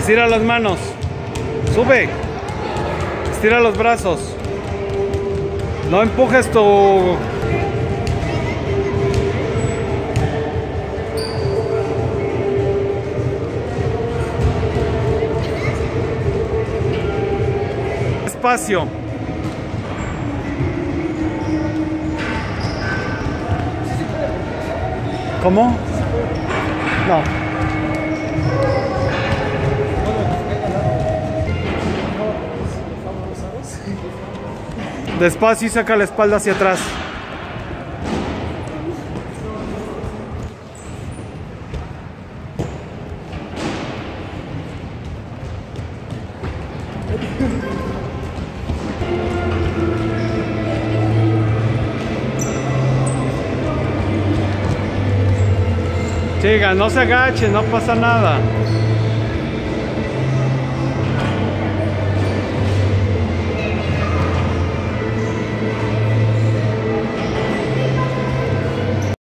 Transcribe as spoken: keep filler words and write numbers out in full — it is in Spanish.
Estira las manos. Sube. Estira los brazos. No empujes tu... Espacio. ¿Cómo? No. Despacio y saca la espalda hacia atrás. Siga, no se agache, no pasa nada.